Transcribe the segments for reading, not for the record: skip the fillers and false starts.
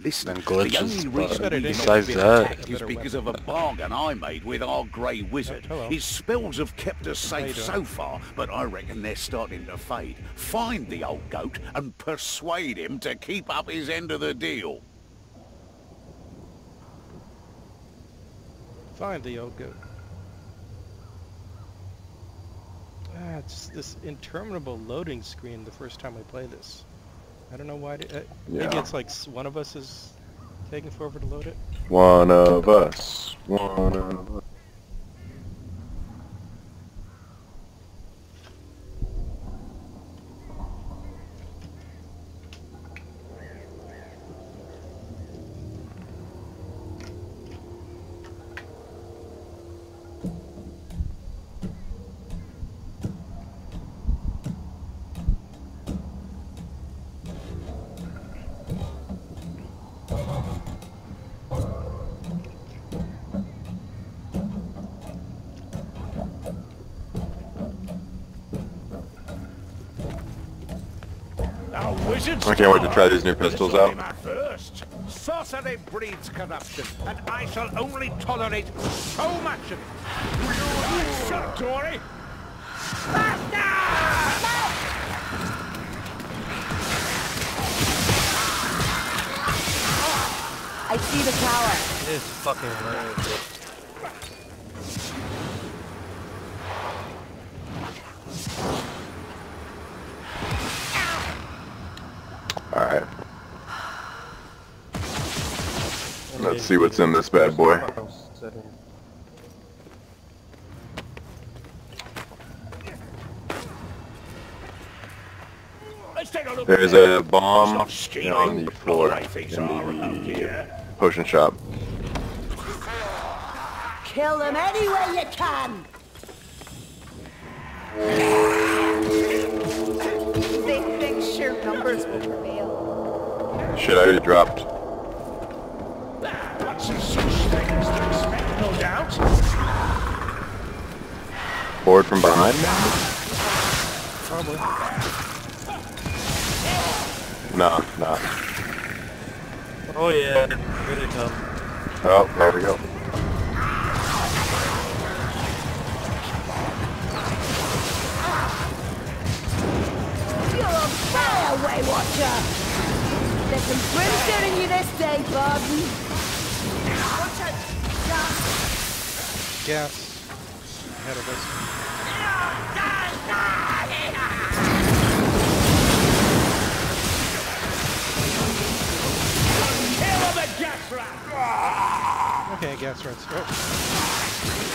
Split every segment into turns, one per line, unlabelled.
Listen,
And
the
glitches,
only
but
reason we
besides
been
that-
attacked is because of a bargain I made with our Grey Wizard.
Hello.
His spells have kept us
How you
safe
doing?
so far, but I reckon they're starting to fade. Find the old goat and persuade him to keep up his end of the deal.
Find the old goat. Ah, it's this interminable loading screen the first time we play this. I don't know why. Maybe
Yeah.
it's like one of us is taking forever to load it.
One of us. One of us. I can't wait to try these new pistols out.
First. Sorcery breeds corruption, and I shall only tolerate so much of it. Shut, Tory!
I see the tower.
It is fucking hilarious.
Alright. Let's see what's in this bad boy.
Let's take a look.
There's a bomb
Stop
on
stealing.
the floor
All things
in
are around
the
here.
potion shop.
Kill them any way you can. They think sheer numbers will prevail.
Shit, I already dropped.
Lots of such things to expect, no doubt.
Board from behind?
Probably.
No, no.
Oh yeah, here they come.
Oh, there we go.
You're on fire, Way Watcher. There's some brimstone in you this day, Barton. Watch out.
Gas ahead of us.
Kill the gas rat!
Okay, gas rats. Oh.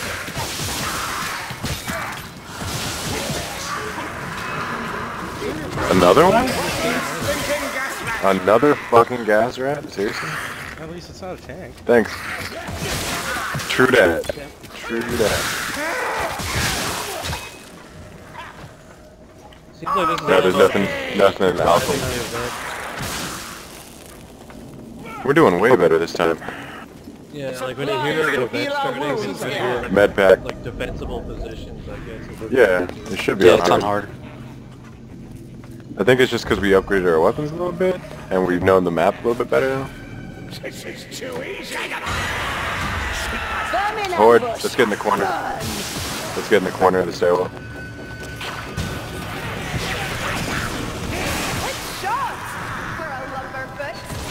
Another one? Another fucking gas rat? Seriously?
At least it's not a tank.
Thanks. True that. True that.
Seems like this is
No, there's nothing in Alpha. We're doing way better this time.
Yeah, like when you hear the event starting, it's like
Med pack.
like defensible positions, I guess.
Yeah, it should be
Yeah,
on
it's on
hard.
hard.
I think it's just because we upgraded our weapons a little bit, and we've known the map a little bit better now.
This is too easy.
Vermin
Horde,
ambush.
let's get in the corner.
Run.
Let's get in the corner of the stairwell.
Good shot for a lumberfoot.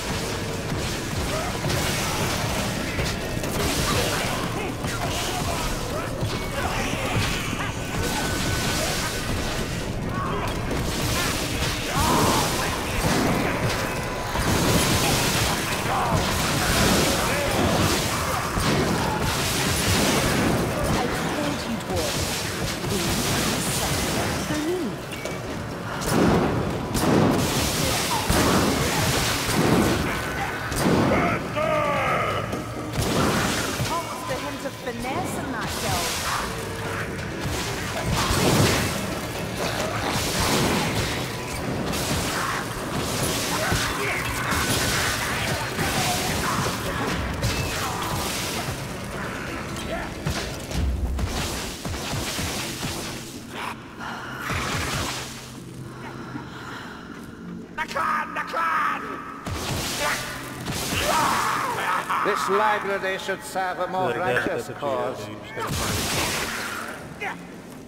I told you, dwarf. These are me. Almost a hint of finesse in that kill.
The clan! This library should serve a more
Like
righteous
that's what
cause.
you just gotta find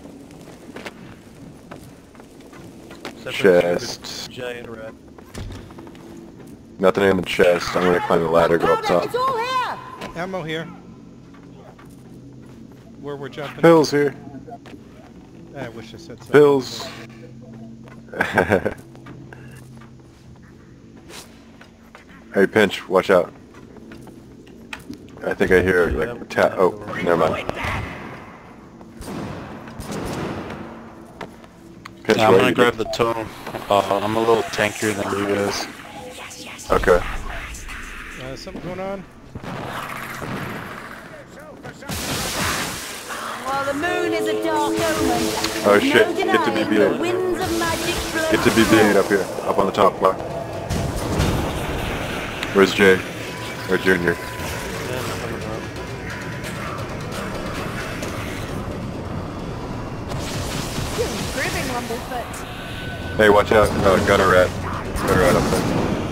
it.
Chest.
Giant rat.
Nothing in the chest. I'm gonna climb the ladder, go up top.
It's all here!
Ammo here. Where we're jumping.
Pills here.
I wish I said so.
Pills. Hey, Pinch, watch out. I think I hear like a tap. Oh, never mind. Pinch,
I'm
where
gonna
you
grab the tome. I'm a little tankier than you guys.
Okay.
Something going on?
While the moon is a dark omen,
Oh
there's
shit,
no
get to
denying
BB-8.
the winds of magic blow.
Get to BB-8 up here, up on the top floor. Where's Jay? Or Junior?
Yeah, nothing about.
You're improving, Rumblefoot.
Hey, watch out. Gutter rat. Gutter rat up there.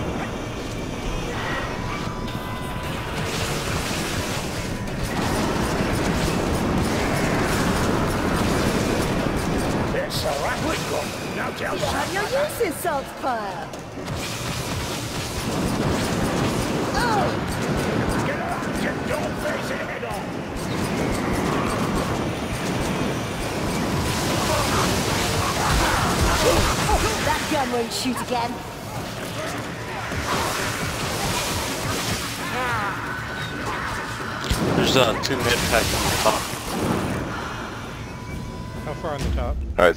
It's all right, we've got now tell
You have your uses, Saltspire. Oh!
Get up, don't face it head on.
Oh, that gun won't shoot again.
There's 2 mid packs on the top.
How far on the top?
Alright,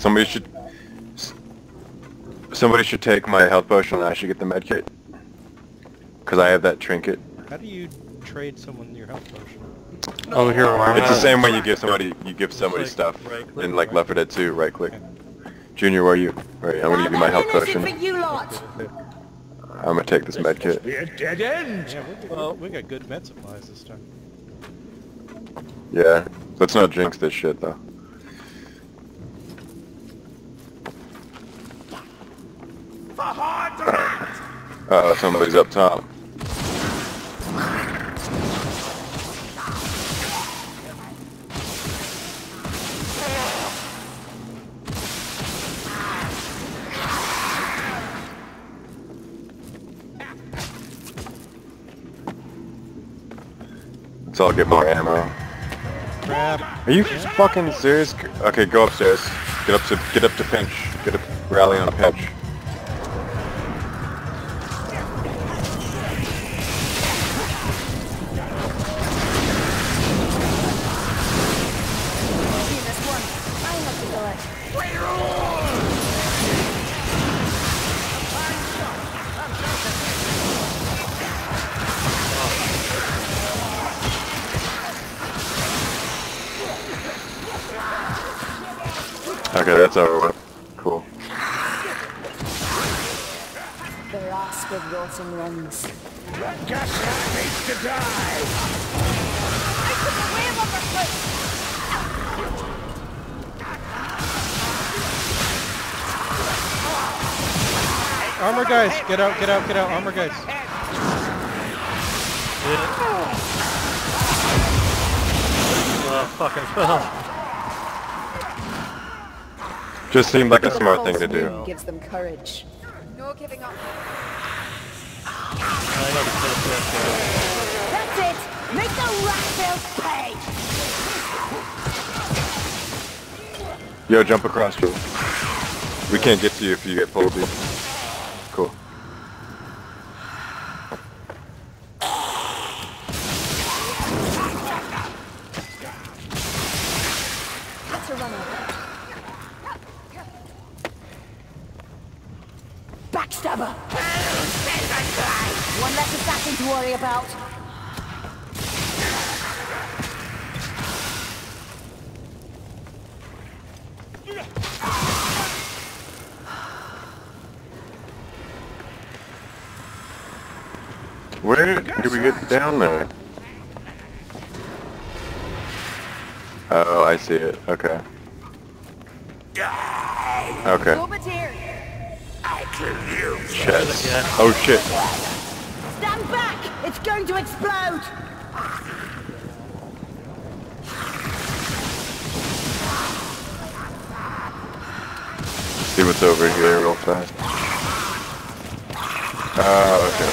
somebody should take my health potion and I should get the med kit. Cause I have that trinket.
How do you trade someone your health potion?
Over here, where I'm
It's the
at.
same way you give somebody
like
stuff
right-click,
in like Left 4 Dead 2, right click. Junior, where are you? Alright, I'm gonna give you my health
Ammunition
potion.
for you lot.
I'm gonna take this med kit.
Be a dead end.
Yeah, we got good med supplies this time.
Yeah. Let's not jinx this shit though.
For hard rat.
Uh-oh, somebody's up top. So I'll get more ammo.
Crap.
Are you fucking serious? Okay, go upstairs. Get up to Pinch. Get up, rally on Pinch.
See this one. I have to do it.
Okay, that's over with. Cool.
The rasp of rotten runs.
Gaslight needs to die.
I took away Rumblefoot.
Armor guys, get out, get out, get out, armor guys.
Fucking fell.
Just seemed like a smart thing to do.
Gives them courage. No giving up.
I know the
That's it. Make the rat tails pay.
Yo, jump across you. We can't get to you if you get pulled, dude. Cool.
Let's run over. Backstabber. One less assassin to worry about.
Where do we get down there? Oh, I see it. Okay. Okay.
Orbit here.
Chest. Oh shit.
Stand back. It's going to explode!
See what's over here real fast. Okay.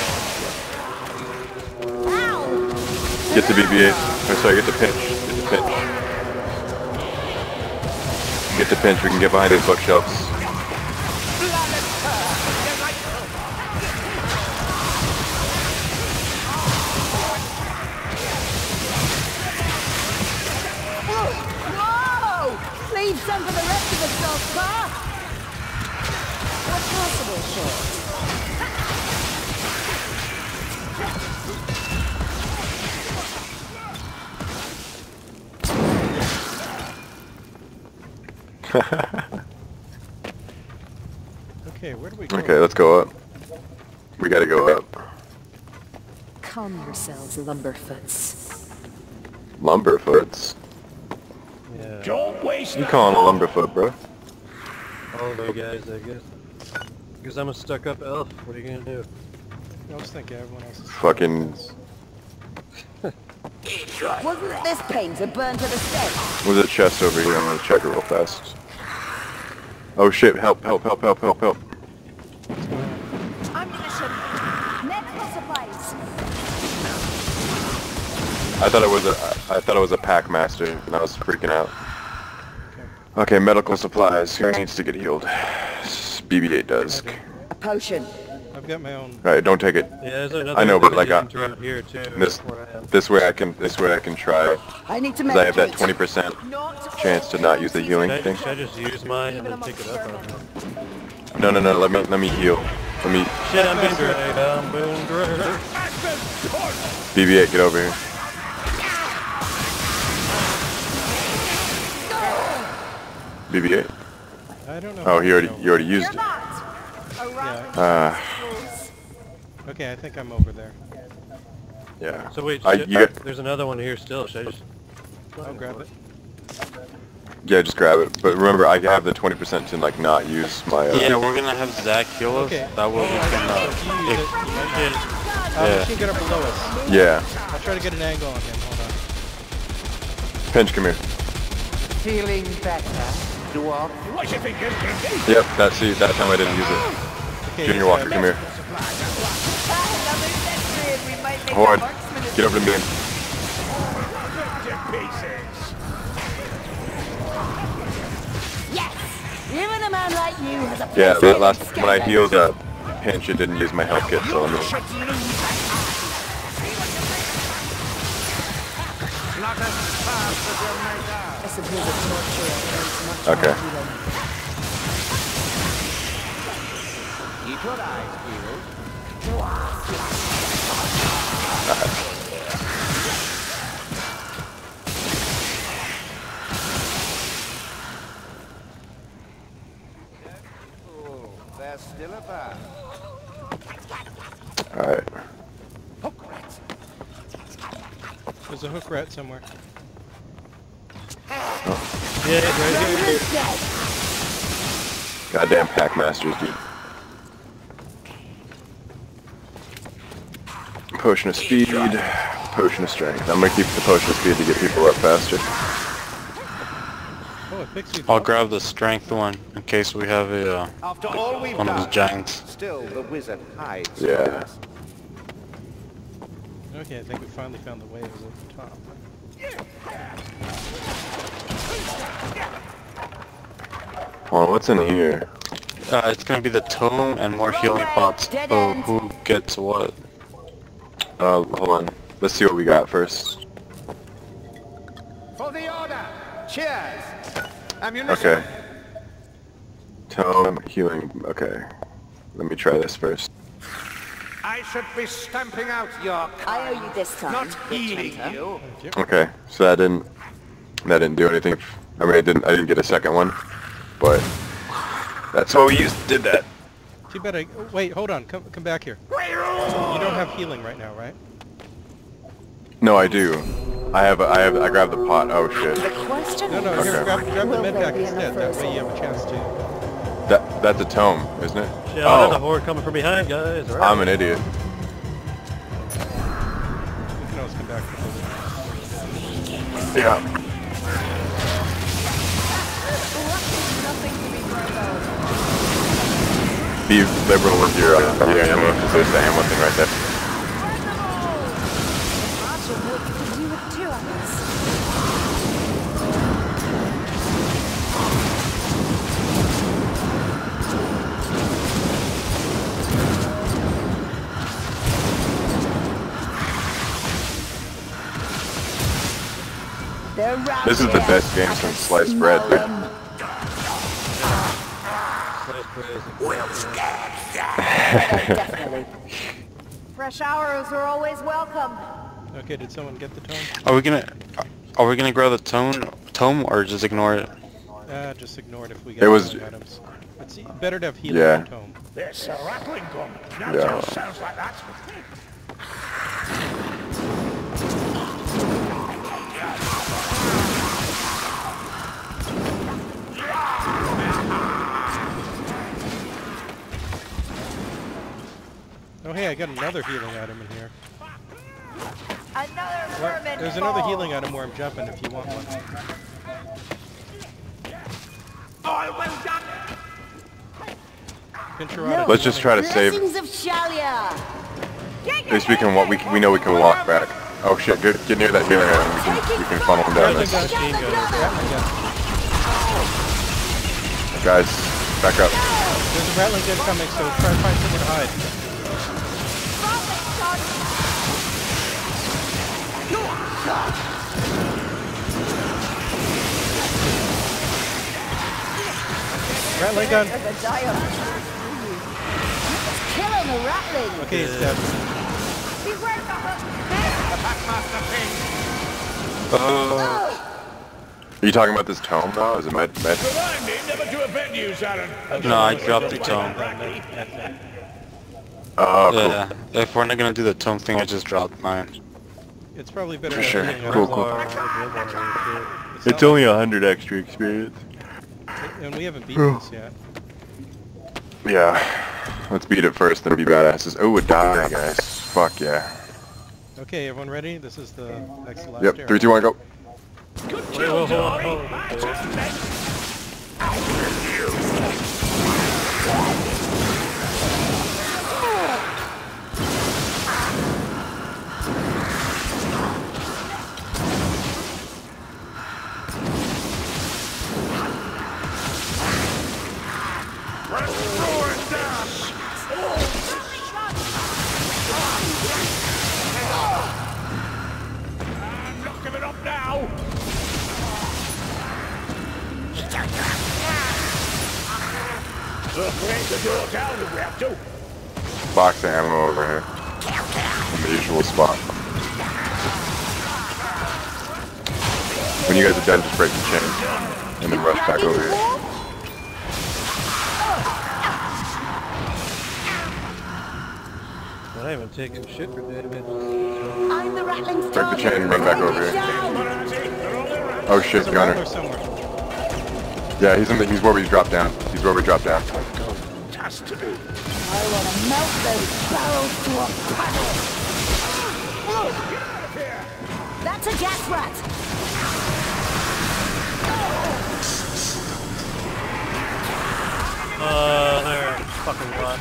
Ow!
Get the BB-8. Oh, sorry, get the pinch. Get the pinch. Get the pinch, we can get behind these bookshelves.
Whoa! Leave some for the rest of us, Goldspar! What possible short?
Okay, where do we go?
Okay, let's go up. We gotta go up.
Calm yourselves, lumberfoots.
Lumberfoots?
Yeah.
Don't waste
You call him a lumberfoot, bro.
All of you guys, I guess. Because I'm a stuck-up elf. What are you gonna do?
I was thinking everyone else is...
Fucking...
Wasn't this painter burned to the stake?
There's a chest over here, I'm gonna check it real fast. Oh shit, help, help, help, help, help, help.
Ammunition! Medical supplies!
I thought it was a pack master, and I was freaking out. Okay, medical supplies. Who needs to get healed? BB-8 does.
A potion.
I've got my own...
Alright, don't take it.
Yeah, there's another
I know, but like
throughout here too.
this way I can try.
I need to
'Cause I have that
medicate.
20% chance to not use the healing thing.
Should I just use mine and then pick it up?
No, let me heal. Let me...
Shit, I'm being dragged. I'm being dragged.
BB-8, get over here. BB-8?
I don't know.
Oh,
how
you
to go.
already used
You're
it.
not! A
Yeah.
rapid
Okay, I think I'm over there.
Yeah.
So wait, there's another one here still. Should I just...
I'll grab it.
Yeah, just grab it. But remember, I have the 20% to like not use my...
Yeah, we're gonna have Zach heal us.
Okay.
That way we can,
If you use it, you might get...
Yeah.
Machine gunner below us.
Yeah.
I'll try to get an angle on him. Hold on.
Pinch, come here.
Feeling better, dwarf?
What you think, Pinky?
Yep, that time I didn't use it.
Okay,
Junior Walker, come here.
Another century and we might make
Horde,
a marksman of
get over to me.
Yes! Even a man like you has a place
Yeah,
in
that last
the
when I
sky.
healed Pinch, it didn't use my health kit, so I'm
Not as fast as you make out.
I suppose a torturer needs much
Okay.
more healing.
Keep your eyes peeled. Oh, there's still a bar.
Alright.
There's a hook rat somewhere.
Yeah, right here.
Who's dead?
Goddamn pack masters, dude. Potion of speed, potion of strength. I'm gonna keep the potion of speed to get people up faster.
Oh, it picks you.
I'll grab the strength one in case we have a
After all we've
one of
done,
those giants.
still the wizard hides. from
Yeah.
us.
Okay, I think we finally found the way over the top.
Hold on, what's in here?
It's gonna be the tome and more healing pots.
Dead
So
end.
who gets what?
Hold on. Let's see what we got first.
For the order! Cheers! Ammunition!
Okay. Tome, healing, okay. Let me try this first.
I should be stamping out your
I owe you this time,
not
Witch
healing
Hunter.
you.
Okay, so that didn't do anything. I mean, I didn't get a second one, but that's what we used. Did that.
Too bad I... oh, wait, hold on. Come back here. You don't have healing right now, right?
No, I do. I grabbed the pot. Oh shit.
The question
No, no,
is,
here, grab the
will
med
there
pack
be
instead.
enough
That
for
way you
us
have a chance to...
That's a tome, isn't it?
Yeah, there's a
Oh,
horde coming from behind, guys. All right.
I'm an idiot.
come back for the
Yeah. Be liberal with your ammo, because there's the ammo thing right there.
Marshall knew what you could do with 2 of us. They're right
This is the
there.
best game
I
since
can
sliced
smell
bread.
them. Definitely. Fresh arrows are always welcome.
Okay, did someone get the tome?
Are we gonna grow the tome or just ignore it?
Just ignore it if we get
It was-
healing items. It's better to have healing
Yeah.
than tome.
There's a rattling gun. Now
Yeah.
sounds like that.
Oh hey, I got another healing item in here.
Another vermin
There's another
fall.
healing item where I'm jumping if you want one.
Oh, well done.
Pinch her out.
Let's just try to save.
Blessings of Shalia.
At least we can we know we can walk back. Oh shit! Get near that healing item. We can funnel him down
Rattling
there.
gun, machine gun, rattling gun.
Guys, back up.
There's a rattling gun coming, so try to find somewhere to hide. Rattling gun.
Killing the rattling.
Okay, he's dead.
Beware the hook.
Are you talking about this tome though? Is it med?
Remind me never to offend you, Sharon.
No, I dropped the tome.
Oh, cool.
Yeah. If we're not gonna do the tome thing, I just dropped mine.
It's probably better
For
to
sure.
have healing
Cool,
items.
cool. It's only 100 extra experience.
And we haven't beaten this yet.
Yeah. Let's beat it first, then be badasses. Oh, a die, guys. Fuck yeah.
Okay, everyone ready? This is the next to last
Yep.
area.
3, 2, 1, go.
Good job, Dory. Not giving up now. Look, break the door down if we have to.
Box of ammo over here. In the usual spot. When you guys are done, just break the chain. And then rush back over here.
I'm not even taking shit for damage.
I'm the rattling
Break the chain and run back over here. Oh shit,
There's a
Gunner.
rattler somewhere.
Yeah, he's where we dropped down. He's where we dropped down.
I want to melt those barrels to a puddle. That's a gas rat.
There. Fucking god.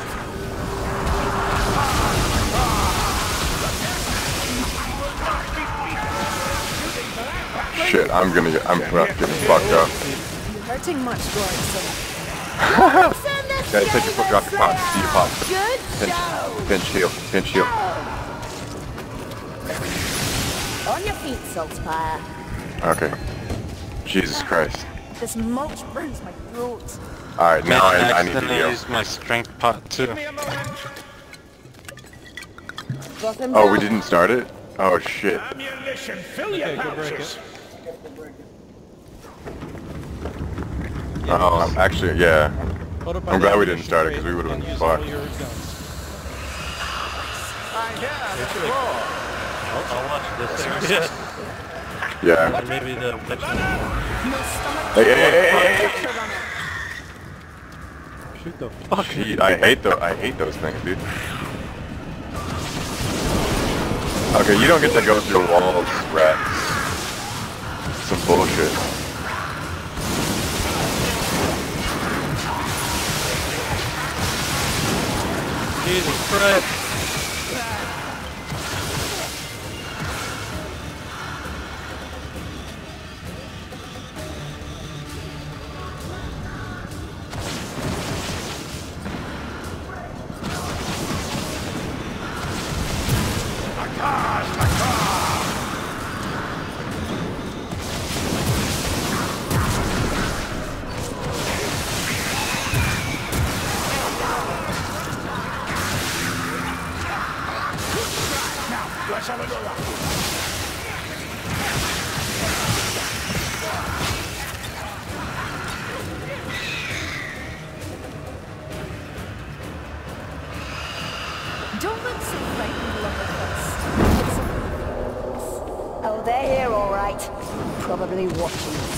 Shit, I'm getting fucked up.
You're hurting much, Gorson.
Send this
Guys, take your foot, drop your pop, see your pop.
Good show.
Pinch heal, pinch heal.
On your feet, Saltspire.
Okay. Jesus Christ.
This mulch burns my throat.
Alright, now I need to
accidentally
heal.
used my strength pot too.
Oh, we didn't start it? Oh shit.
Ammunition, fill
Okay,
your
go break
pouches.
it.
Oh, actually, yeah.
Hold up by
I'm
the
glad we didn't
ammunition
start it, 'cause
crate
we would've
and
been
use
fucked.
all your guns.
I'll watch this area.
Yeah.
And maybe the witch.
Hey, hey, hey, hey, hey.
Shoot the fuck.
Shit, I hate those things, dude. Okay, you don't get to go through walls, rats. Some bullshit.
Jesus Christ.
Don't look so frightened, Lumberfist.
Oh, they're here, all right. Probably watching us.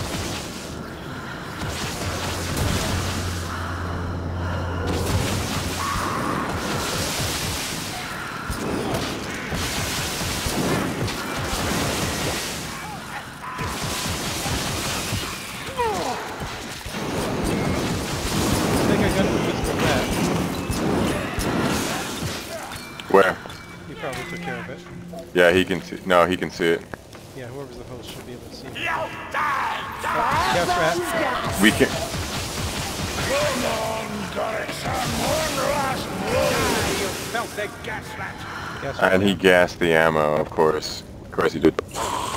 I think I got the physical rat.
Where?
He probably took care of it.
Yeah, he can see. No, he can see it.
Yeah, whoever's the host should be able to see it.
Fire
Yes, rat.
those guys.
We can.
You filthy gas rat.
Yes,
And he gassed the ammo, of course. Of course he did.
Just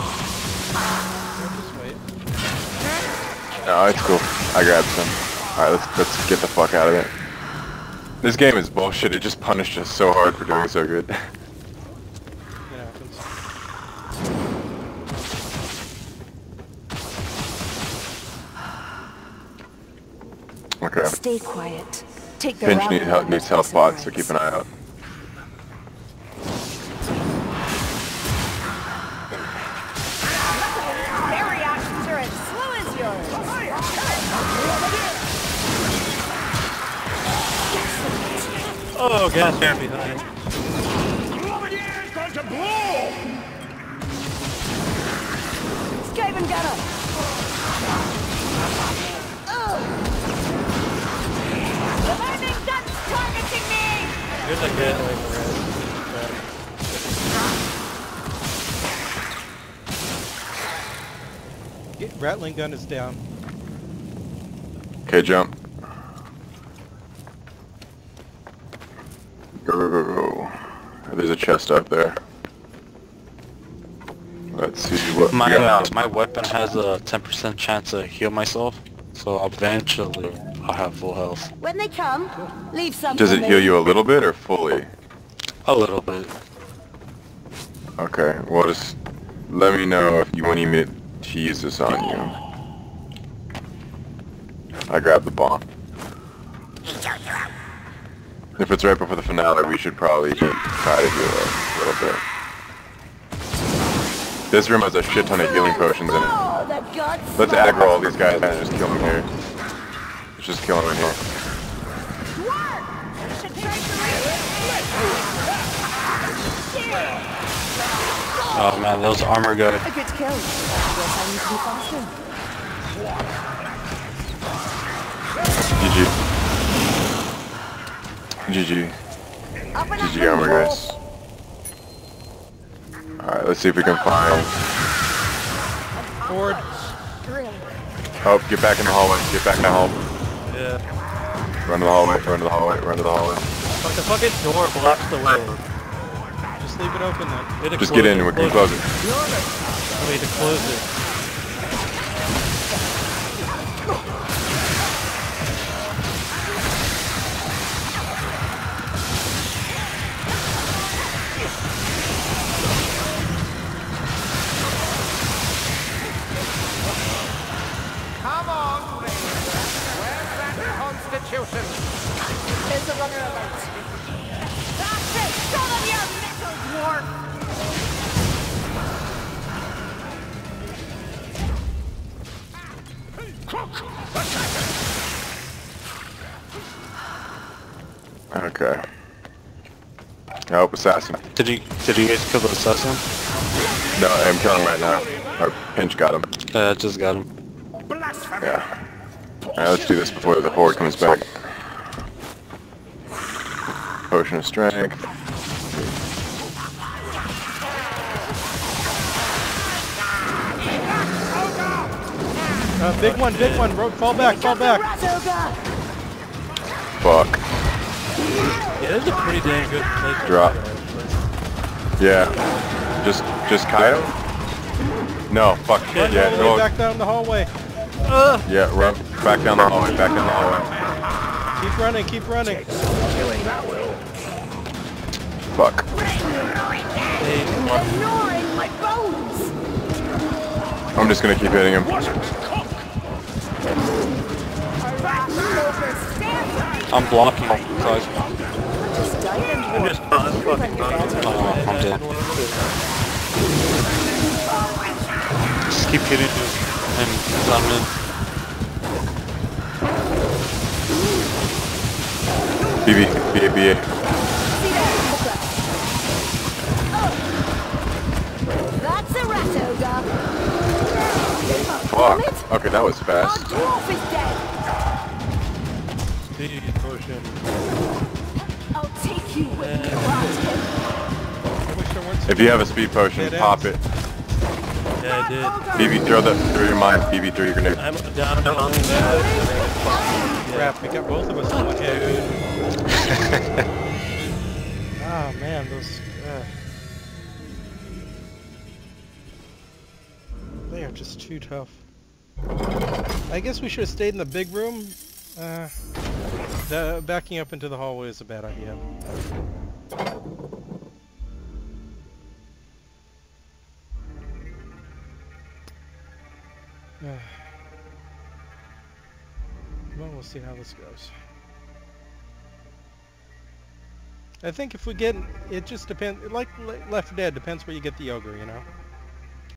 wait.
No, it's cool. I grabbed some. Alright, let's get the fuck out of it. This game is bullshit. It just punished us so hard for doing so good.
It happens.
Okay.
Stay quiet. Take the
Finch needs health bots, so keep an eye out.
Their reactions are as slow as yours.
Oh, gas man behind.
Skaven gunner.
The lightning gun's targeting me!
Good to get like
Rattling gun is down.
Okay, jump. Go, go, go, go. There's a chest up there. Let's see what we
My
got.
my weapon has a 10% chance to heal myself, so eventually I'll have full health.
When they come, leave some
Does
for
it
me.
heal you a little bit or fully?
A little bit.
Okay, well just let me know if you want me to use this on you. I grabbed the bomb. If it's right before the finale, we should probably try to heal a little bit. This room has a shit ton of healing potions in it.
Oh, the gods.
Let's aggro all these guys and just kill them here. Let's just kill them in here.
Oh man, those armor guy.
A good kill. Guess I need to be faster.
GG.
Up and
GG armor guys. Alright, let's see if we can find...
Forward.
Oh, get back in the hallway. Get back in the hallway.
yeah.
Run to the hallway, run to the hallway, run to the hallway.
Like the fucking door blocks the way.
Just leave it open then.
We had to
Just
close
get in
it,
and we can close it.
We need to close it.
Come on, Ranger. Where's that constitution?
There's a runner alert. That's it! Show them your metal dwarf!
Okay. Oh, assassin.
Did you guys kill the assassin?
No, I'm killing him right now. Our pinch got him.
I just got him.
Blasphemy!
Yeah. Alright, let's do this before the horde comes back. Potion of strength.
Big one, fall back.
Fuck.
Yeah, this is a pretty dang good place. to
Drop.
play, actually.
Yeah. Just Kyle? No, fuck.
Run
Yeah,
all the way
no.
back down the hallway.
Yeah, run. Back down the hallway, back down the hallway.
Keep running.
Fuck.
Ignoring my bones.
I'm just gonna keep hitting him.
I'm blocking. So
I'm just fucking
I'm dead. Just keep hitting him and I'm in.
BB.
That's a rat ogre.
Fuck. Okay, that was
Our
fast.
dwarf is dead.
speed potion.
I'll take you with me around him.
I wish there weren't
If you have a speed potion,
Dead
pop
ends.
it.
Yeah, I did.
BB, throw your mine. BB, throw your grenade.
I'm down on that.
crap. We got both of us in one hit. Oh man, those. They are just too tough. I guess we should have stayed in the big room. Backing up into the hallway is a bad idea. Well, we'll see how this goes. I think if we get, it just depends, like Left 4 Dead, depends where you get the ogre, you know?